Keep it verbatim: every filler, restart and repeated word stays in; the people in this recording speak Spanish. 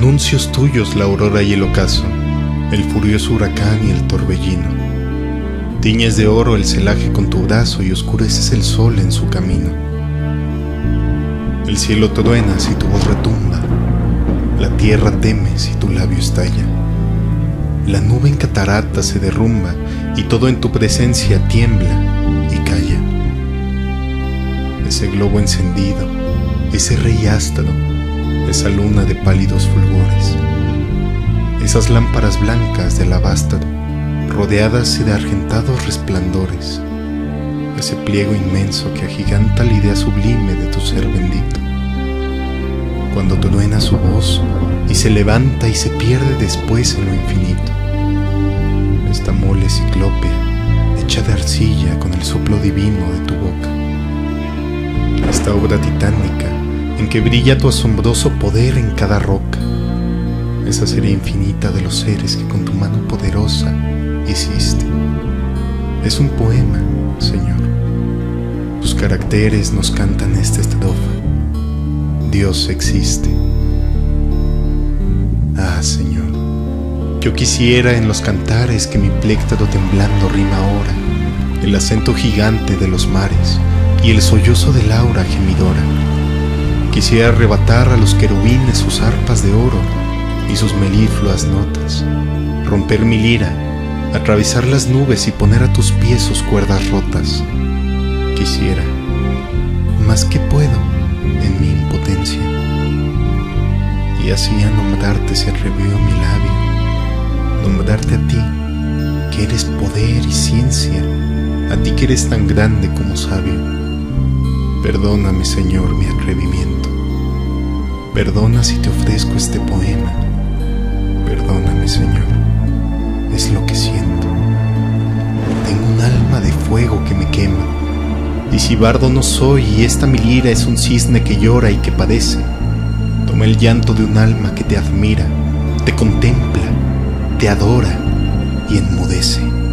anuncios tuyos la aurora y el ocaso, el furioso huracán y el torbellino. Tiñes de oro el celaje con tu brazo y oscureces el sol en su camino. El cielo truena si tu voz retumba, la tierra teme si tu labio estalla. La nube en catarata se derrumba y todo en tu presencia tiembla y calla. Ese globo encendido, ese rey ástaro, esa luna de pálidos fulgores, esas lámparas blancas de alabastro, rodeadas de argentados resplandores, ese pliego inmenso que agiganta la idea sublime de tu ser bendito. Cuando truena su voz y se levanta y se pierde después en lo infinito, esta mole ciclópea hecha de arcilla con el soplo divino de tu boca, esta obra titánica en que brilla tu asombroso poder en cada roca, esa serie infinita de los seres que con tu mano poderosa hiciste. Es un poema, Señor. Tus caracteres nos cantan esta estrofa: Dios existe. Ah, Señor, yo quisiera en los cantares que mi pléctoro temblando rima ahora, el acento gigante de los mares y el sollozo del aura gemidora. Quisiera arrebatar a los querubines sus arpas de oro y sus melifluas notas, romper mi lira, atravesar las nubes y poner a tus pies sus cuerdas rotas. Quisiera, más que puedo en mi impotencia, y así a nombrarte se atrevió mi labio, nombrarte a ti, que eres poder y ciencia, a ti que eres tan grande como sabio. Perdóname, Señor, mi atrevimiento. Perdona si te ofrezco este poema. Perdóname, Señor, es lo que siento. Tengo un alma de fuego que me quema, y si bardo no soy y esta mi lira es un cisne que llora y que padece, toma el llanto de un alma que te admira, te contempla, te adora y enmudece.